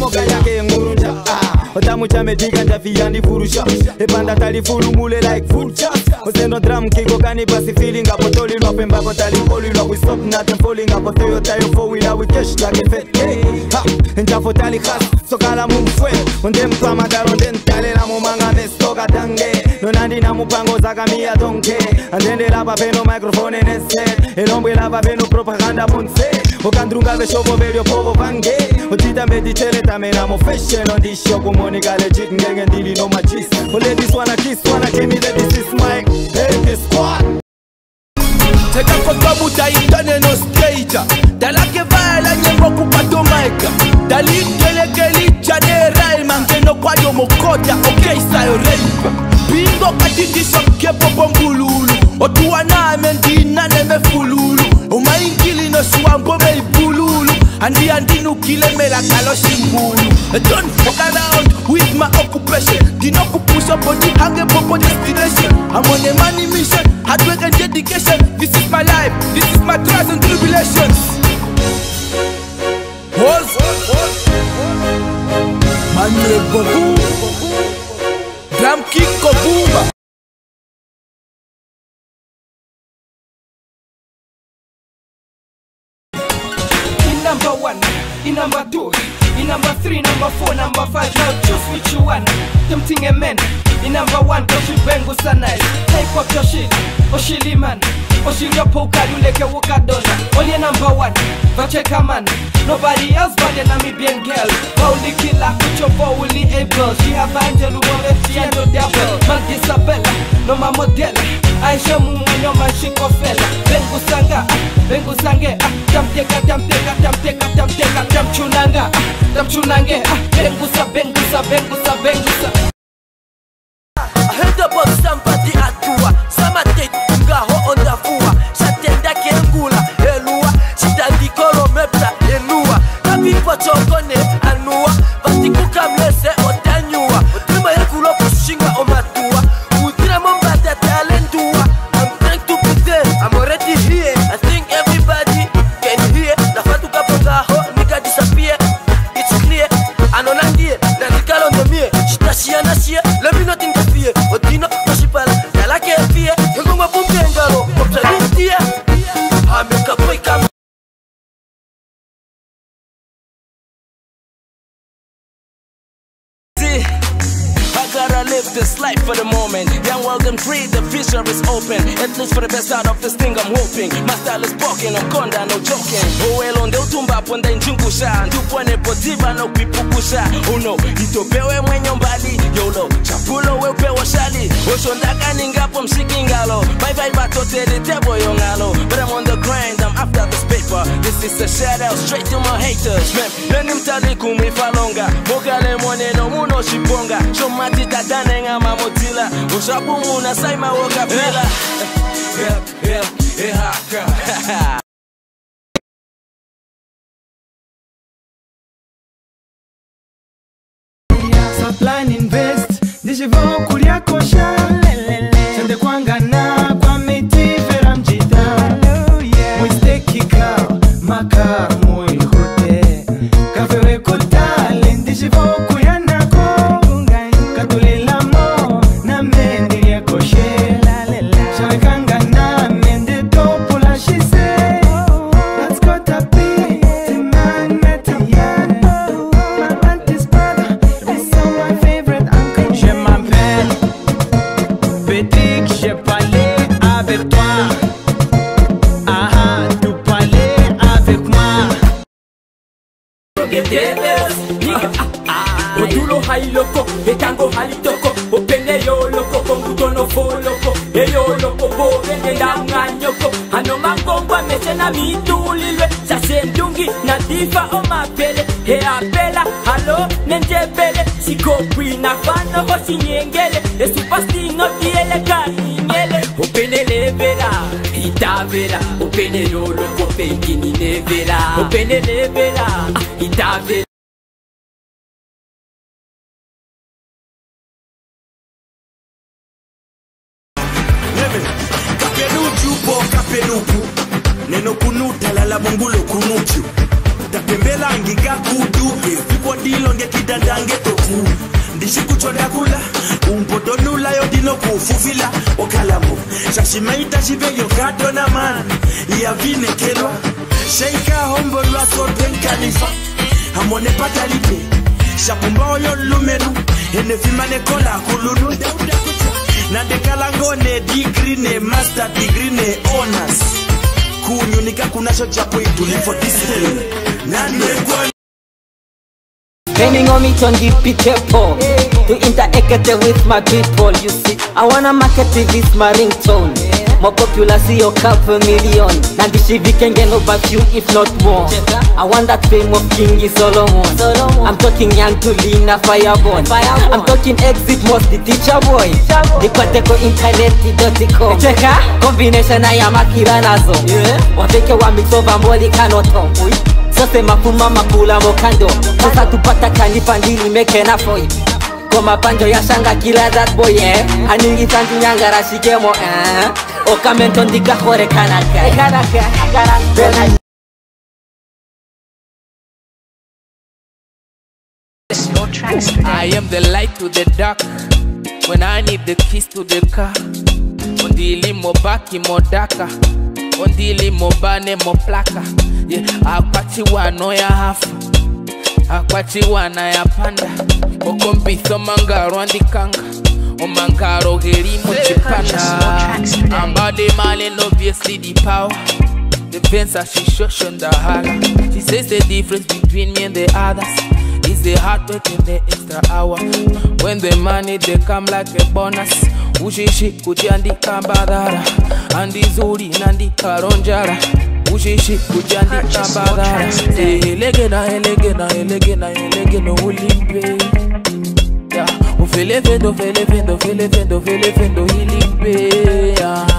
Como kanyake ngurunja Otamucha mediga njafia ndi furusha Epanda tali fulu mule like vulture Osendo drum kiko kani basi feeling Apo toli lwa pemba ko tali poli lwa We stop nothing falling Apo Toyota yo 4-wheeler we cash like a fat Ha, njafo tali khas Sokala mumfwe Onde mpa madaro dentale la mumanga nestoka tange Nonandi na mupango zaka miya donke Andende lapa peno microphone nese Elombe lapa peno propaganda monse Okandrunga ve shobo velio povo vange Otita meditere tameramo fashion on this show Monica legit ngenge ndili no machis Oh ladies wanna kiss, wanna give me that this is my hey squad. Take a photo buta itane no stage Dalake vaela nyembo kupato maika Dali kele chane rai Mange no kwa yo mokota Okay sayo rei Bingo katiti shopke popo mbululu Otuwa na mendi na neme fululu Uma inkili no suambo me ipululu Andi nukile me la kaloshi mbulu Don't fuck around with my occupation Dino push up on the hange popo destination I'm on a money mission Hard work and dedication This is my life, this is my trials and tribulations Manye Bobu Drum kick Kobumba In number 1, in number 2, in number 3, number 4, number 5. Now choose which you want. Tempting a man. In number 1, don't you bang with nice. Take up your shit, Oshili man. Oshili your poker, you like a Wakadona. Only number 1, Vacheka man. Nobody else but the Namibian girl. Holy killer, put your fully able. She have angel who won't she and no devil. Man Isabella, no my model. Aisha Mumu, no my shiko fella. Bengu Sanga, Bengu Sange, Tamteka, Tamchunanga, Tamchunange, Bengusa. I heard about somebody at Tua. Samate Tungaho on the Fua. Satenda Kengula, Elua. Sitandi Koro Mepla, Enua. Kapi Pachokone, Anua. Batikuka Mlese, Otanyua. Utrima Hekulo Pushinga Omatua. Utrima Mombata Talentua. I'm trying to be there, I'm already here. I think everybody can hear. Nafatuka Pongaho, Nika disappear. It's clear, Anonandie, Nanikal on the mirror. Shitashia Nashia, let me not interfere. Otino, Noshipala, Nalake Fear. You're going to boom Bengalo, Optalitia. I make a quick come. Gotta live this life for the moment. Young, wild and free, the future is open. At least for the best out of this thing I'm hoping. My style is broken, I'm conda, no joking. Oh well, on the utumba, ponda injungusha. Ndupone potiba, no pipukusha. Oh no, itopewe mwenye mbali. Yolo, chapulo wepewa shali. Oshondaka ningapo mshikingalo. Bye bye batote de tebo yongalo. But I'm on the grind, I'm after this paper. This is a shout out straight to my haters. Man, nani mtali kumifalonga. Mogale mwone no muno shiponga. Shomati tatanenga mamotila. Ushapu muna saima woka pila. Supply invest Nishivo kulia kosha Chande kwangana kwa miti vera mjida Mwisteki kao Maka mui hute Kafewe kotale Nishivo kuya nako Katulila mo Na mendi ya koshe Chande kangana Mende topo la shise That's got a be Timan metian My auntie's brother my favorite uncle. Je m'appelle Petit, j'ai parlé avec toi. Ah, tu parlais avec moi. Odulo hai loko, etango hali toko. Opene yo loko, konguto no fo loko. Eyo loko, bo vende danga nyoko. Ano mangongwa mesena mitulilwe. Sase ndungi na diva o mapele. He apela, halo nenjebele. Sikopri na fano hoshi nyengele. Esupasti no kiele kaninyele. Opene levela, itavela. Opene yo loko, pengini nevela. Opene levela, itavela. Kapeluku neno kunuta la mungulo kunuchu tapembela ngiga kudu people deal on dandange toku ndishikuchonda kula umpodonula yodino kufufila okalamo shashimaita shibeyo kadona man yavinekelwa sheika hombo lwako tenkalifa hamone patalite shapumbao yolumenu enefimane kola kulunu na dekalangone degree ne master degree ne honors kunyunika kunasho chapo ituli for this thing nane kwa Spending on me on the people to interact with my people. You see, I wanna market this my ringtone. More popular, see your couple million. Now this shit we can get over few, if not more. I want that fame of King Solomon. I'm talking young to Lina Fireborn. I'm talking exit most the teacher boy. The Pateko internet.com. Combination I am a kiranazo. Wapeke wa mix over mboli kanoto. Sose mapuma mapula mokando. Sasa tupata kanipa ndili meke na foi. Koma panjo ya shanga kila that boy Aningi santi nyangara shikemo Okamento ndika hore kanaka I am the light to the dark when I need the keys to the car. Ondili mo baki mo daka, ondili mo bane mo plaka. Yeah, akwati wano ya hafa, akwati wana ya panda. Okompiso mangaro andikanga, omangaro geri mo chipana. Ambade malen obviously the power. The fence as she shush on the hala. She says the difference between me and the others is the hard work and the extra hour. When the money they come like a bonus. Ushishi kujiandika mbadara Andi zuri nandika ronjara Ushishi kujiandika mbadara Elegena ulimpe Ufele fendo ilimpe